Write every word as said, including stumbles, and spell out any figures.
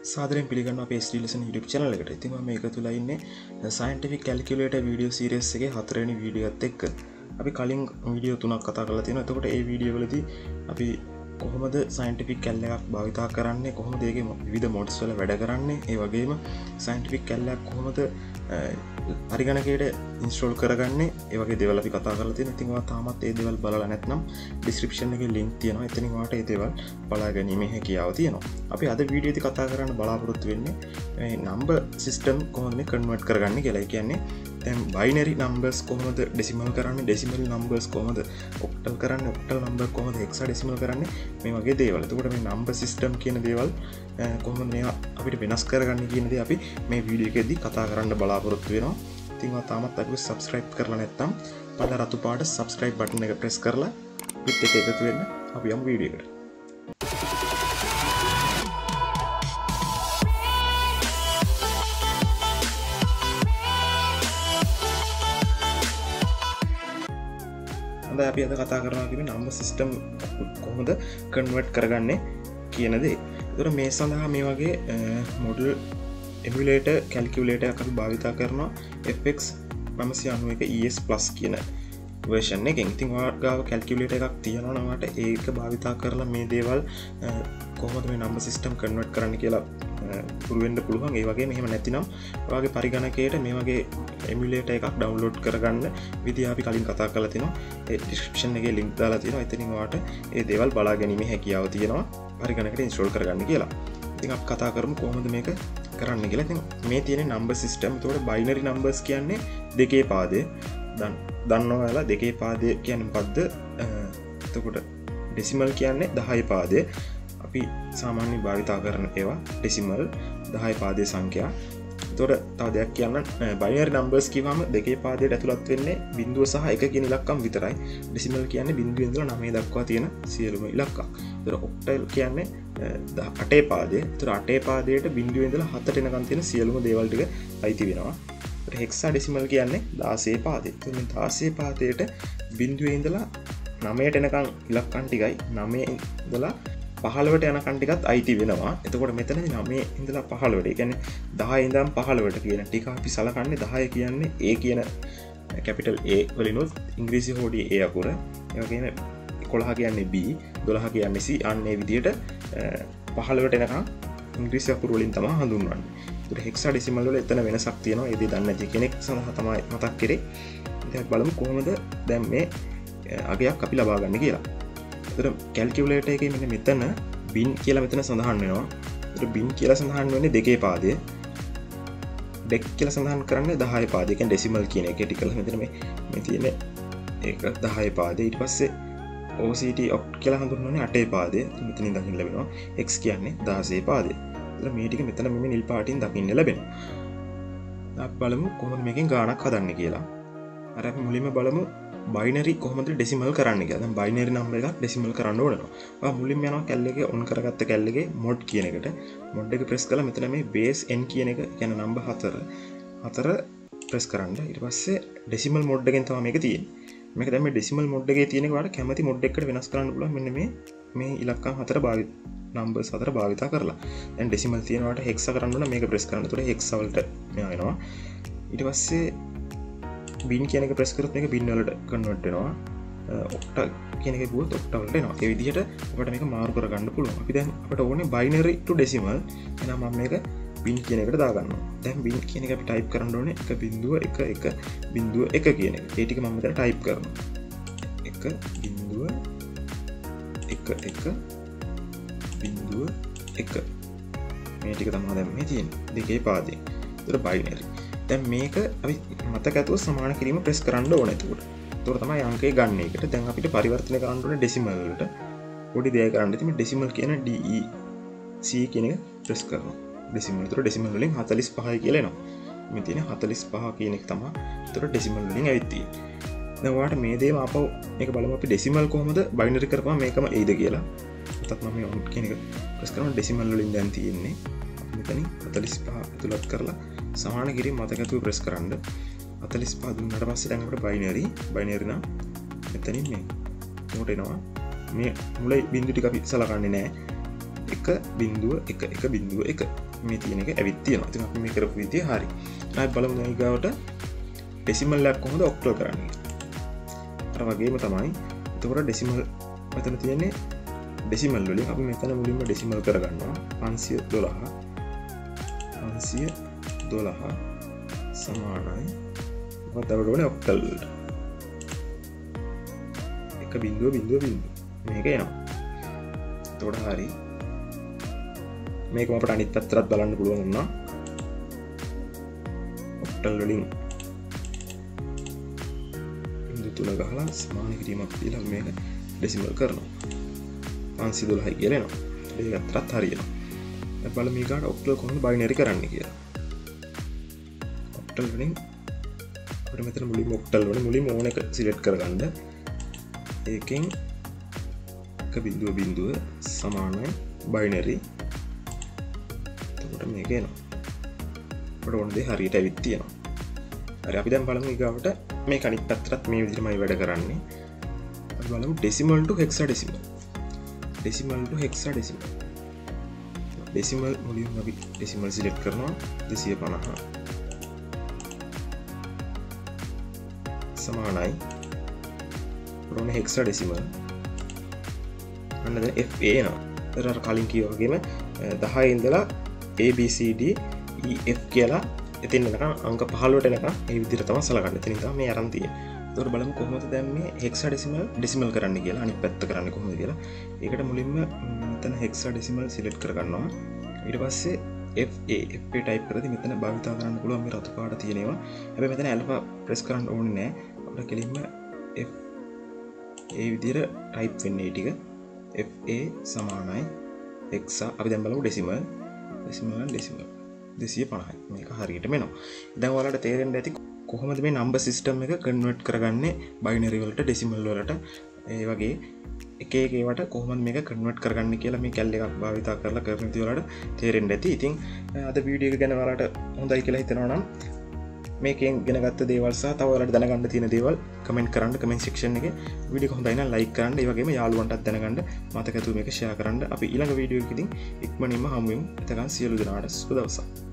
සාදරයෙන් පිළිගන්නවා අපේ S D Lesson YouTube channel එකට. ඉතින් මම මේක තුල ඉන්නේ scientific calculator video series එකේ හතරවෙනි වීඩියෝ එකත් එක්ක. අපි කලින් වීඩියෝ තුනක් කතා කරලා තියෙනවා. එතකොට ඒ වීඩියෝ වලදී අපි කොහොමද scientific cal එකක් භාවිතා කරන්නේ, කොහොමද ඒකේ විවිධ modes වල වැඩ කරන්නේ, ඒ වගේම scientific cal එකක් කොහොමද පරිගණකයට install කරගන්නේ, ඒ වගේ දේවල් අපි කතා කරලා තියෙනවා. ඉතින් ඔයා තාමත් ඒ දේවල් බලලා නැත්නම් description එකේ link තියෙනවා. එතනින් ඔයාට ඒ දේවල් බලා ගැනීමේ හැකියාව තියෙනවා. අපි අද වීඩියෝදී කතා කරන්න බලාපොරොත්තු වෙන්නේ මේ number system කොහොමද මේ convert කරගන්නේ කියලා. ඒ කියන්නේ දැන් binary numbers කොහොමද decimal කරන්නේ, decimal numbers කොහොමද octal කරන්නේ, octal number කොහොමද hexadecimal කරන්නේ, මේ වගේ දේවල්. එතකොට මේ number system කියන දේවල් කොහොමද මේවා අපිට වෙනස් කරගන්නේ කියන දේ අපි මේ වීඩියෝ එකේදී කතා කරන්න බලාපොරොත්තු වෙනවා. ඉතින් ඔයා තාමත් අපිව subscribe කරලා නැත්නම් පළ රතු පාට subscribe button එක press කරලා පිට එක එකතු වෙන්න. අපි යමු වීඩියෝ එකට. අපි අද කතා කරනවා කියන්නේ number system කොහොමද convert කරගන්නේ කියන දේ. ඒතර මේ සඳහා මේ වගේ model emulator calculator එකක් අපි භාවිත කරනවා F X නවසිය අනූ එක E S plus කියන version එකෙන්. ඉතින් ඔයාලා ගාව calculator එකක් තියෙනවා නම් ඔයාලට ඒක භාවිත කරලා මේ දේවල් කොහොමද මේ number system convert කරන්න කියලා පුරු වෙන්න පුළුවන්. ඒ වගේම එහෙම නැතිනම් ඔයාගේ පරිගණකයට මේ වගේ emulator එකක් download කරගන්න විදිය අපි කලින් කතා කරලා තිනවා. ඒ description එකේ link දාලා තියෙනවා. එතනින් ඔයාට ඒ දේවල් බලා ගැනීමේ හැකියාව තියෙනවා පරිගණකයට install කරගන්න කියලා. ඉතින් අපි කතා කරමු කොහොමද මේක කරන්න කියලා. ඉතින් මේ තියෙන number system. ඒතකොට binary numbers කියන්නේ දෙකේ පාදය. දැන් දන්නවා ඔයාලා දෙකේ පාදය කියන්නේ මොකද්ද? එතකොට decimal කියන්නේ දහය පාදය. අපි සාමාන්‍ය භාවිතා කරන ඒවා decimal දහය පාදයේ සංඛ්‍යා. එතකොට තව දෙයක් කියන්න, binary numbers කියවම දෙකේ පාදයට ඇතුළත් වෙන්නේ බිංදුව සහ එක කියන ඉලක්කම් විතරයි. decimal කියන්නේ බිංදුවෙන් ඉඳලා නවය දක්වා තියෙන සියලුම ඉලක්කම්. එතකොට octal කියන්නේ අටේ පාදය. එතකොට අටේ පාදයට බිංදුවෙන් ඉඳලා හතට එනකන් තියෙන සියලුම දේවල් ටික අයිති වෙනවා. එතකොට hexadecimal කියන්නේ දාසයේ පාදය. එතකොට මේ දාසයේ පාදයට බිංදුවේ ඉඳලා නවයට එනකන් ඉලක්කම් ටිකයි නවයේ ඉඳලා පහළවට යනකන් ටිකත් අයිති වෙනවා. එතකොට මෙතනදී නවයේ ඉඳලා පහළවට, ඒ කියන්නේ දහය ඉඳන් පහළවට කියන ටික අපි සලකන්නේ දහය කියන්නේ A කියන capital A වලිනුත් ඉංග්‍රීසි හෝඩියේ A අකුර, ඒ වගේම එකොළහ කියන්නේ B, දොළහ කියන්නේ C. අන්න ඒ විදිහට පහළවට එනකන් ඉංග්‍රීසි අකුරු වලින් තමයි හඳුන්වන්නේ. ඒකට hexadecimal වල එතන වෙනසක් තියෙනවා. ඒ දේ දන්නේ නැති කෙනෙක් සඳහා තමයි මතක් කරේ. ඉතින් බලමු කොහොමද දැන් මේ අගයක් අපි ලබා ගන්න කියලා. එතකොට calculator එකේ මෙන්න මෙතන bin කියලා මෙතන සඳහන් වෙනවා. එතකොට bin කියලා සඳහන් වෙන්නේ දෙකේ පාදය. dec කියලා සඳහන් කරන්නේ දහය පාදය. කියන්නේ decimal කියන එක ටිකල මෙතන මේ මේ තියෙන ඒක දහය පාදය. ඊට පස්සේ O C T oct කියලා හඳුන්වන්නේ අටේ පාදය. මෙතනින් දකින්න ලැබෙනවා. X කියන්නේ දහසේ පාදය. එතකොට මේ ටික මෙතන මේ නිල් පාටින් දකින්න ලැබෙනවා. අපි බලමු කොහොමද මේකෙන් ගාණක් හදන්නේ කියලා. අර අපි මුලින්ම බලමු binary කොහොමද decimal කරන්න කියලා. දැන් binary number එකක් decimal කරන්න ඕනවා. ඔයා මුලින්ම යනවා cal එකේ on කරගත්ත cal එකේ mod කියන එකට. mod එක press කරලා මෙතන මේ base n කියන එක කියන්නේ number හතර. හතර press කරන්න. ඊට පස්සේ decimal mod එකෙන් තමයි මේක තියෙන්නේ. මේක දැන් මේ decimal mod එකේ තියෙන එක ඔයාලට කැමති mod එකකට වෙනස් කරන්න පුළුවන්. මෙන්න මේ මේ ඉලක්කම් හතර භාවිත numbers හතර භාවිත කරලා. දැන් decimal තියෙනවට hexa කරන්න ඕන මේක press කරන්න. ඒතකොට hexa වලට මෙයා එනවා. ඊට පස්සේ bin කියන එක press කරොත් මේක bin වලට convert වෙනවා. octal කියන එක ගියොත් octal වලට එනවා. ඒ විදිහට අපිට මේක මාරු කරගන්න පුළුවන්. අපි දැන් අපිට ඕනේ binary to decimal. එහෙනම් මම මේක bin කියන එකට දාගන්නවා. දැන් bin කියන එක අපි type කරන්න ඕනේ එක බිංදුව එක එක බිංදුව එක කියන එක. ඒ ටික මම මෙතන type කරනවා. එක බිංදුව එක එක බිංදුව එක. මේ ටික තමයි දැන් මේ තියෙන්නේ. දෙකේ පාදේ. ඒතර binary. දැන් මේක අපි මතක ඇතුව සමාන කිරීම ප්‍රෙස් කරන්න ඕනේ. එතකොට එතකොට තමයි අංකය ගන්න එකට. දැන් අපිට පරිවර්තනය කරන්න ඕනේ decimal වලට. පොඩි දෙයක් කරන්න. ඉතින් මේ decimal කියන D E C කියන එක ප්‍රෙස් කරනවා. decimal. එතකොට decimal වලින් හතළිස් පහයි කියලා එනවා. මේ තියෙන හතළිස් පහ කියන එක තමයි එතකොට decimal වලින් ඇවිත් තියෙන්නේ. දැන් ඔයාලට මේ දේම ආපහු මේක බලමු අපි decimal කොහොමද binary කරපුවම මේකම එයිද කියලා. අතත් මම මේ on කියන එක ප්‍රෙස් කරනවා. decimal වලින් දැන් තියෙන්නේ මෙතනින් හතළිස් පහ ඇතුළත් කරලා සමාන කිරීම මතක ඇතුව ප්‍රෙස් කරන්න. හතළිස් පහ දුන්නාට පස්සේ දැන් අපිට binary binary නම් මෙතනින් මේ උඩට එනවා. මේ මුල බිංදු ටික අපි සලකන්නේ නැහැ. එක බිංදුව එක එක බිංදුව එක. මේ තියෙන එක ඇවිත් තියෙනවා. ඉතින් අපි මේ කරපු විදිය හරි. ආයි බලමු ඊගාවට ඩෙසිමල් එකක් කොහොමද ඔක්ටල් කරන්නේ. අර වගේම තමයි. එතකොට ඩෙසිමල් මෙතන තියෙන්නේ ඩෙසිමල් වලින් අපි මෙතන මුලින්ම ඩෙසිමල් කරගන්නවා. පන්සිය දොළහ පන්සිය දොළහ සමානයි මොකක්ද අපිට ඕනේ ඔක්ටල් වලට. එක බිංදුව බිංදුව බිංදුව මේක එනවා. එතකොට හරි. මේක අපිට අනිත් පැත්තටත් බලන්න පුළුවන් වුණා. ඔක්ටල් වලින් බිංදුව තුන ගහලා සමාන කිරීමක් දීලා මේක ඩෙසිමල් කරනවා. පන්සිය දොළහයි කියලා එනවා. ඒක අතරත් හරියනවා. දැන් බලමු මේකට ඔක්ටල් කොහොමද බයිනරි කරන්න කියලා. ඔක්ටල් වලින් අපිට මෙතන මුලින්ම ඔක්ටල් වලින් මුලින්ම ඕන එක සිලෙක්ට් කරගන්න. ඒකෙන් එක බිංදුව බිංදුව සමානයි බයිනරි. එතකොට මේක එනවා. අපිට ඕන දේ හරියට ඇවිත් තියෙනවා. හරි අපි දැන් බලමු ඊගාවට මේක අනිත් පැත්තටත් මේ විදිහටමයි වැඩ කරන්නේ. අපි බලමු decimal to hexadecimal. Decimal to hexadecimal. Decimal මුලින්ම අපි ඩෙසිමල් සිලෙක්ට් කරනවා දෙසිය පනහ සමානයි රෝන හෙක්සාඩෙසිමල්. අන්න දැන් F A එනවා. ඒතර අර කලින් කිව්වා වගේම දහය ඉඳලා A B C D E F කියලා එතින් එනකම් අංක පහළොවට එනකම් මේ විදිහට තමයි සලකන්නේ. එතනින් තමයි මේ අරන් තියෙන්නේ. ඒතකොට බලමු කොහොමද දැන් මේ හෙක්සාඩෙසිමල් ඩෙසිමල් කරන්න කියලා අනිත් පැත්ත කරන්නේ කොහොමද කියලා. ඒකට මුලින්ම මෙතන හෙක්සාඩෙසිමල් සිලෙක්ට් කරගන්නවා. ඊට පස්සේ F A F A type කරද්දී මෙතන භාවිතා කරන්න පුළුවන් මේ රතු පාට තියෙනවා. හැබැයි මෙතන ඇල්ෆා ප්‍රෙස් කරන්න ඕනේ නැහැ. අපිට කෙලින්ම F ඒ විදිහට ටයිප් වෙන්නේ ටික F A සමානයි hexa. අපි දැන් බලමු ඩෙසිමල්. ඩෙසිමල් ඩෙසිමල් දෙසිය පනහයි. මේක හරියටම එනවා. දැන් ඔයාලට තේරෙන්න ඇති කොහොමද මේ නම්බර් සිස්ටම් එක කන්වර්ට් කරගන්නේ බයිනරි වලට ඩෙසිමල් වලට. ඒ වගේ එක එක ඒවාට කොහොමද මේක කන්වර්ට් කරගන්නේ කියලා මේ කැල් එකක් භාවිතා කරලා කරන විදිහ වලට තේරෙන්න ඇති. ඉතින් අද වීඩියෝ එක ගැන ඔයාලට හොඳයි කියලා හිතනවා නම් මේකෙන් ඉගෙන ගත්ත දේවල් සහ තව ඔයාලට දැනගන්න තියෙන දේවල් කමෙන්ට් කරන්න කමෙන්ට් සෙක්ෂන් එකේ. වීඩියෝ එක හොඳයි නම් ලයික් කරන්න. ඒ වගේම යාළුවන්ටත් දැනගන්න මතක ඇතුව මේක ෂෙයා කරන්න. අපි ඊළඟ වීඩියෝ එකකින් ඉක්මනින්ම හමු වෙමු. එතකන් සියලු දෙනාට සුබ දවසක්.